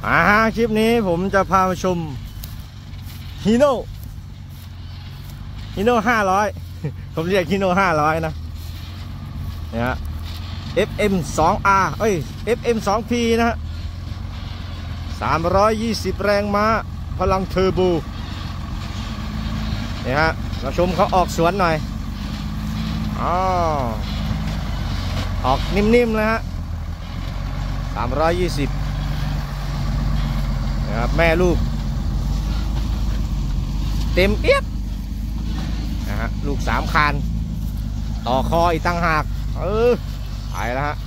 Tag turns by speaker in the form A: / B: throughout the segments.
A: คลิปนี้ผมจะพามาชมฮีโน่500 ผมเรียกฮีโน่500นะเนี่ยฮะ FM2R FM2P นะฮะ320 แรงม้าพลังเทอร์โบเนี่ยฮะเราชมเขาออกสวนหน่อยออกนิ่มๆเลยฮะ320นะครับแม่ลูกเต็มเอี๊ยดนะฮะลูก3 คันต่อคออีกตั้งหากไปแล้วฮะ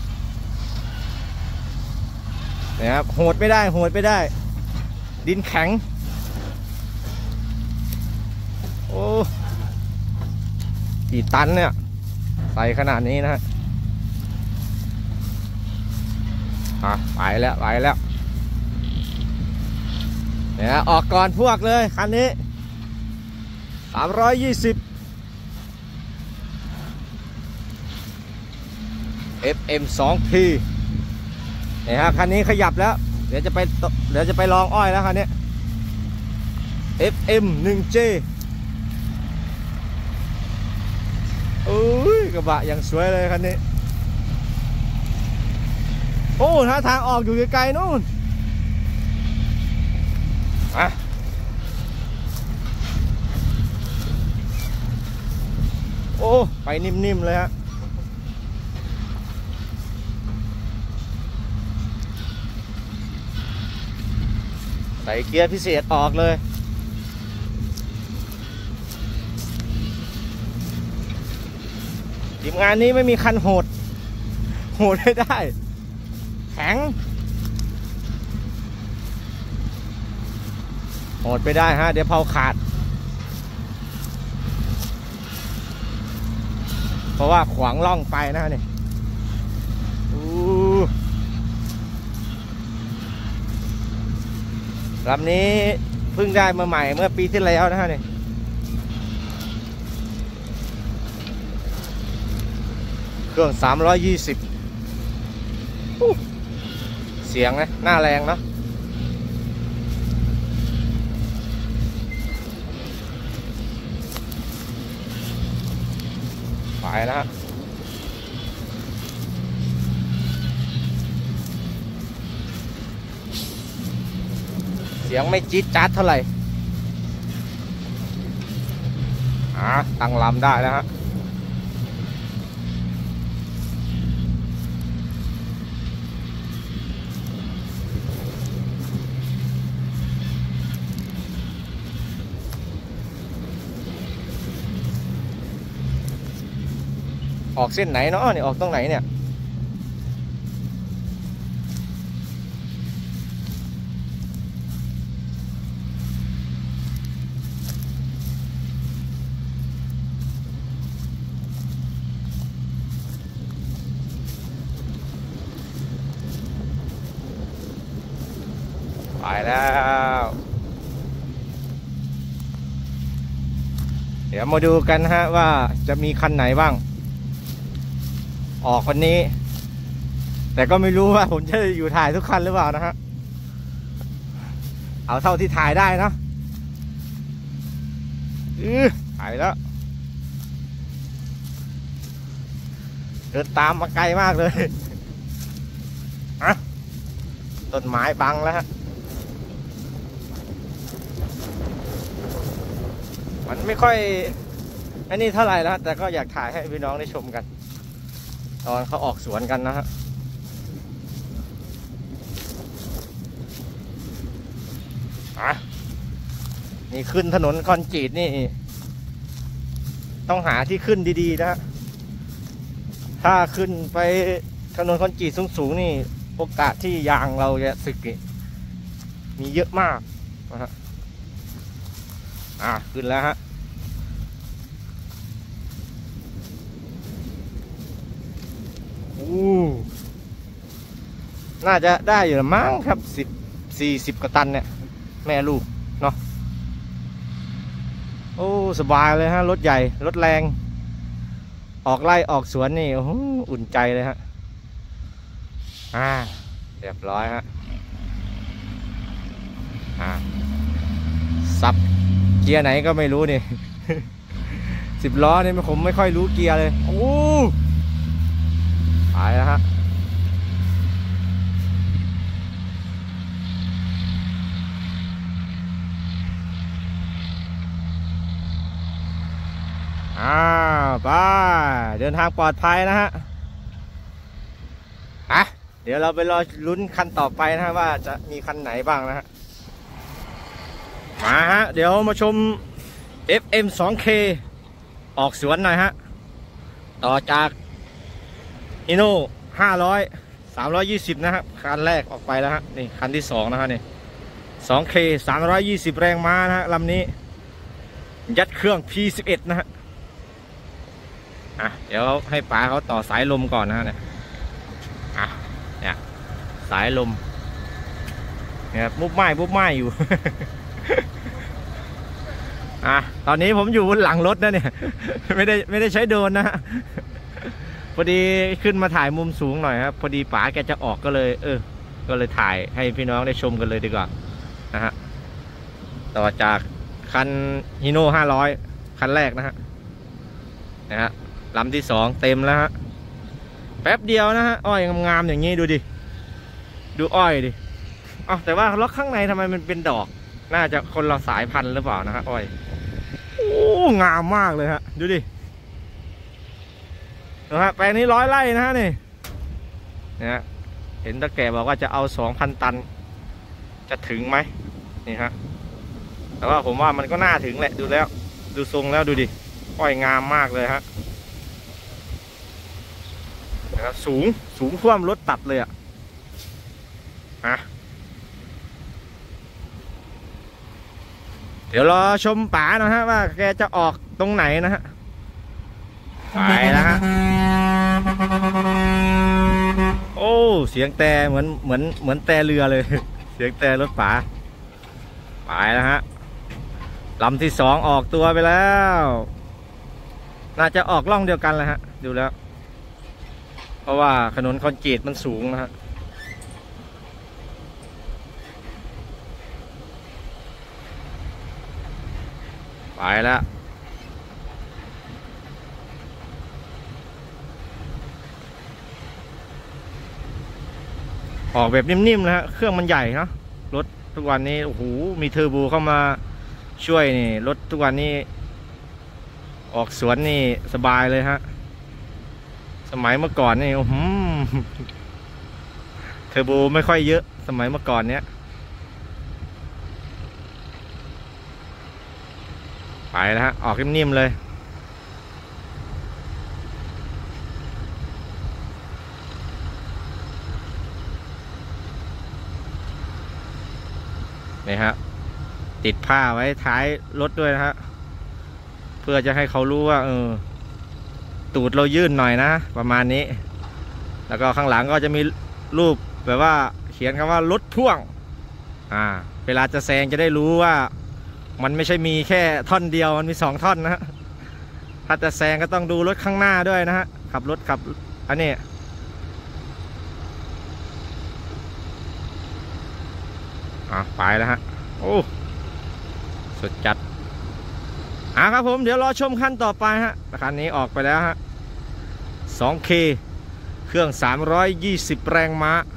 A: เนี่ยครับโหดไม่ได้ดินแข็งโอ้กี่ตันเนี่ยใส่ขนาดนี้นะฮะไปแล้วเนี่ยออกก่อนพวกเลยคันนี้320 FM2P เนี่ยฮะคันนี้ขยับแล้วเดี๋ยวจะไปลองอ้อยแล้วคันนี้ FM1J กระบะอย่างสวยเลยคันนี้โอ้ท่าทางออกอยู่ไกลๆนู่นโอ้ไปนิ่มๆเลยฮะใส่เกียร์พิเศษออกเลยทีมงานนี้ไม่มีคันโหดไม่ได้แข็งโหดไปได้ฮะเดี๋ยวเผาขาดเพราะว่าขวางล่องไปนะนี่ลำนี้เพิ่งได้มาใหม่เมื่อปีที่แล้วนะฮะนี่เครื่อง320เสียงนะหน้าแรงเนาะไปนะฮะเสียงไม่จี๊ดจ๊าดเท่าไหร่ตั้งลำได้แล้วฮะออกเส้นไหนเนาะนี่ออกตรงไหนเนี่ยไปแล้วเดี๋ยวมาดูกันฮะว่าจะมีคันไหนบ้างออกวันนี้แต่ก็ไม่รู้ว่าผมจะอยู่ถ่ายทุกคันหรือเปล่านะฮะเอาเท่าที่ถ่ายได้นะถ่ายแล้วเดินตามมาไกลมากเลยต้นไม้บังแล้วฮะมันไม่ค่อยอันนี้เท่าไหร่แล้วแต่ก็อยากถ่ายให้พี่น้องได้ชมกันตอนเขาออกสวนกันนะฮะนี่ขึ้นถนนคอนกรีตนี่ต้องหาที่ขึ้นดีๆนะฮะถ้าขึ้นไปถนนคอนกรีตสูงๆนี่โอกาสที่ยางเราจะสึกมีเยอะมากนะฮะขึ้นแล้วฮะน่าจะได้อยู่มั้งครับ40 กว่าตันเนี่ยแม่ลูกเนาะโอ้สบายเลยฮะรถใหญ่รถแรงออกไล่ออกสวนนี่อุ่นใจเลยฮะเรียบร้อยฮะสับเกียร์ไหนก็ไม่รู้นี่ 10 ล้อนี่ผมไม่ค่อยรู้เกียร์เลยโอ้ไปแล้วฮะไปเดินทางปลอดภัยนะฮะเดี๋ยวเราไปรอลุ้นคันต่อไปนะฮะว่าจะมีคันไหนบ้างนะฮะมาฮะเดี๋ยวมาชม FM 2K ออกสวนหน่อยฮะต่อจากอิโน่500 320นะครับคันแรกออกไปแล้วฮะนี่คันที่2นะฮะนี่ 2K 320 แรงม้านะฮะลำนี้ยัดเครื่อง P11 นะฮะเดี๋ยวให้ป๋าเขาต่อสายลมก่อนนะฮะเนี่ยเนี่ยสายลมเนี่ยมุบไม้อยู่ ตอนนี้ผมอยู่บนหลังรถนะเนี่ย ไม่ได้ใช้โดรนนะฮะพอดีขึ้นมาถ่ายมุมสูงหน่อยครับพอดีป๋าแกจะออกก็เลยก็เลยถ่ายให้พี่น้องได้ชมกันเลยดีกว่านะฮะต่อจากคันฮีโน่500คันแรกนะฮะลำที่2เต็มแล้วฮะแป๊บเดียวนะฮะอ้อยงามๆอย่างนี้ดูดิดูอ้อยดิแต่ว่าล็อกข้างในทำไมมันเป็นดอกน่าจะคนละสายพันธุ์หรือเปล่านะฮะอ้อยโอ้งามมากเลยฮะดูดินะฮะแปลงนี้100 ไร่นะฮะนี่นะเห็นตะแก่บอกว่าจะเอา 2,000 ตันจะถึงไหมนี่ฮะแต่ว่าผมว่ามันก็น่าถึงแหละดูแล้วดูทรงแล้วดูดิอ้อยงามมากเลยฮะนะครับสูงท่วมรถตัดเลยเดี๋ยวรอชมป๋านะฮะว่าแกจะออกตรงไหนนะฮะไปแล้วฮะโอ้เสียงแต่เหมือนแต่เรือเลย เสียงแต่รถป๋าไปแล้วฮะลำที่2ออกตัวไปแล้วน่าจะออกล่องเดียวกันเลยฮะดูแล้วเพราะว่าถนนคอนกรีตมันสูงนะฮะไปแล้วออกแบบนิ่มๆนะฮะเครื่องมันใหญ่เนาะรถทุกวันนี้โอ้โหมีเทอร์โบเข้ามาช่วยนี่รถทุกวันนี้ออกสวนนี่สบายเลยฮะสมัยเมื่อก่อนนี่เทอร์โบไม่ค่อยเยอะสมัยเมื่อก่อนเนี้ยไปแล้วฮะออกนิ่มๆเลยนี่ฮะติดผ้าไว้ท้ายรถด้วยนะฮะเพื่อจะให้เขารู้ว่าตูดเรายื่นหน่อยนะประมาณนี้แล้วก็ข้างหลังก็จะมีรูปแบบว่าเขียนคำว่ารถพ่วงเวลาจะแซงจะได้รู้ว่ามันไม่ใช่มีแค่ท่อนเดียวมันมี2 ท่อนนะฮะถ้าจะแซงก็ต้องดูรถข้างหน้าด้วยนะฮะขับอันนี้ไปแล้วฮะโอ้สุดจัดครับผมเดี๋ยวรอชมคันต่อไปฮะคันนี้ออกไปแล้วฮะ 2K เครื่อง320 แรงม้า